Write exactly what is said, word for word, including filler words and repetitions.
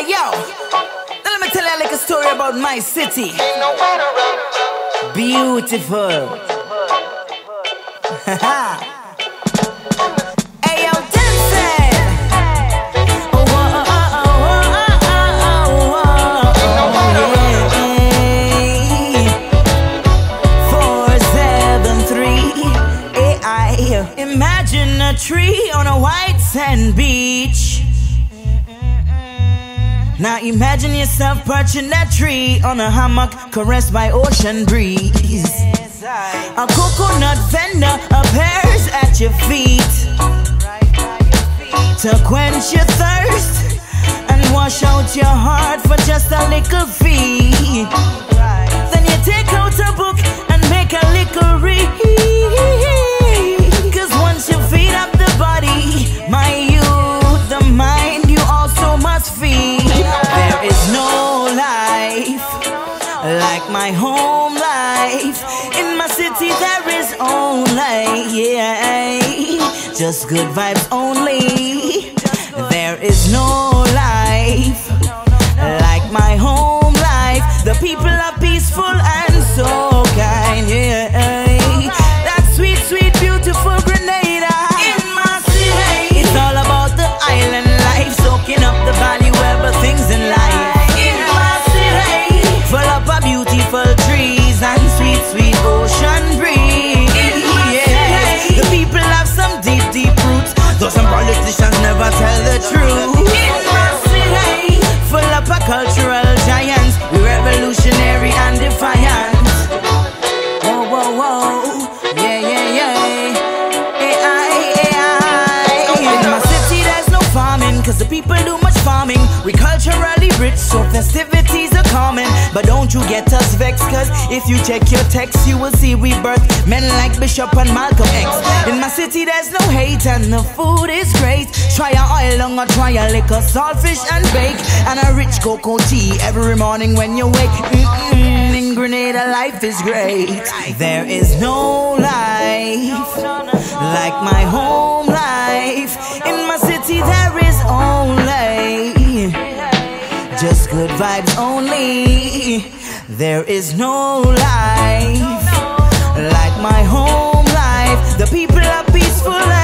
Hey yo, now let me tell you a little story about my city. Beautiful. Hey yo, dancing. Oh, oh, oh, oh, oh, oh, oh, yeah. Four, seven, three. A I imagine a tree on a white sand beach. Now imagine yourself perching that tree on a hammock, caressed by ocean breeze. A coconut vendor appears at your feet to quench your thirst and wash out your heart for just a little fee. Then you take out a book and make a little read, 'cause once you feed up the body, my youth, the mind you also must feed. There is no life like my home life. In my city there is only, yeah, just good vibes only. There is no life like my home life. The people are peaceful and so kind, yeah. That sweet, sweet, beautiful Grenada. In my city, it's all about the island life, soaking up the value of things in life. In my city, full up of beautiful trees and sweet, sweet ocean breeze. Yeah. The people have some deep, deep roots, though some politicians never tell the truth. In my city, full up of cultural giants, we revolutionary and defiant. Whoa, whoa, whoa, yeah, yeah, yeah. A I, A I. In my city there's no farming, 'cause the people do much farming. We culturally rich, so festivities are common. But don't you get us vexed, 'cause if you check your text, you will see we birth men like Bishop and Malcolm X. In my city there's no hate and the food is great. Try a oil long or try a liquor, saltfish and bake, and a rich cocoa tea every morning when you wake. Mm-mm, in Grenada life is great. There is no life like my home life. In my city there is only just good vibes only. There is no life like my home life. The people are peaceful.